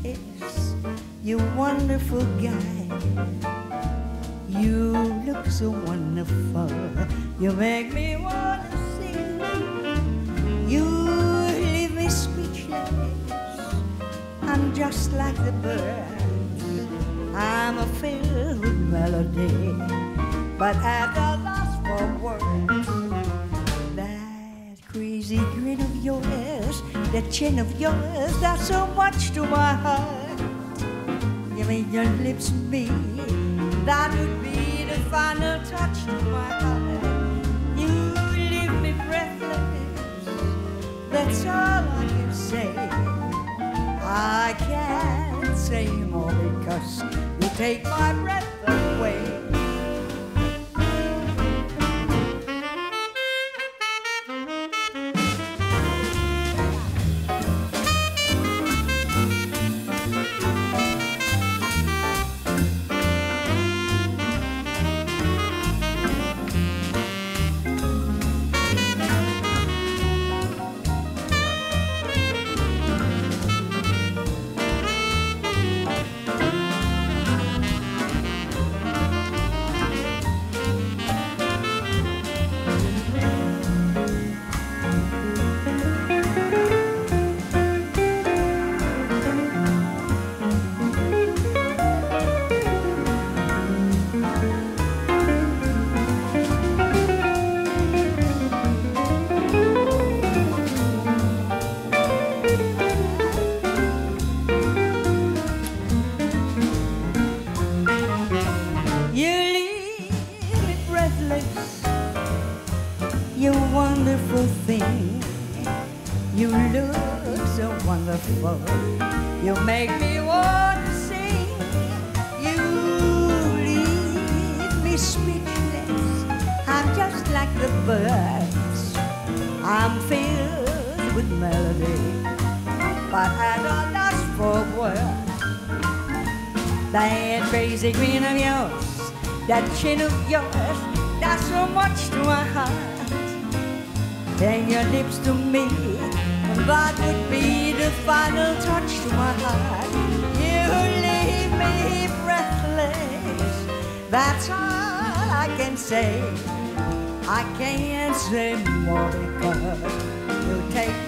speechless, you wonderful guy. You look so wonderful, you make me wanna sing. You leave me speechless, I'm just like the birds. I'm filled with melody, but at a loss for words. That crazy grin of yours, that chin of yours, that's so much to my heart. You make your lips move, that would be the final touch to my heart. You leave me breathless, that's all I can say. I can't say more because you take my breath away. You wonderful thing, you look so wonderful, you make me want to sing. You leave me speechless, I'm just like the birds. I'm filled with melody, but I don't lost for words. That crazy grin of yours, that chin of yours, that's so much to my heart. Bring your lips to me, and that would be the final touch to my heart. You leave me breathless, that's all I can say. I can't say more because you take